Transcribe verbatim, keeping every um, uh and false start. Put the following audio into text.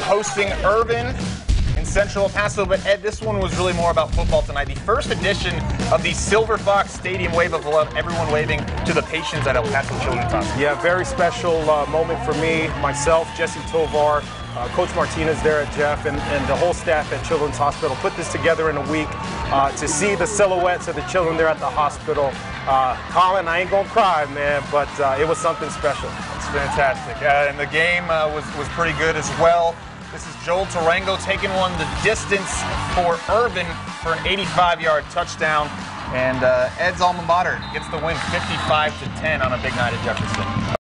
hosting Irvin in Central El Paso. But Ed, this one was really more about football tonight. The first edition of the Silver Fox Stadium Wave of Love, everyone waving to the patients at El Paso Children's Hospital. Yeah, very special uh, moment for me, myself, Jesse Tovar, uh, Coach Martinez there at Jeff, and, and the whole staff at Children's Hospital put this together in a week uh, to see the silhouettes of the children there at the hospital. Uh, Colin, I ain't gonna cry, man, but uh, it was something special. It's fantastic. Uh, and the game uh, was, was pretty good as well. This is Joel Tarango taking one the distance for Irvin for an eighty-five yard touchdown. And uh, Ed's alma mater gets the win fifty-five to ten on a big night at Jefferson.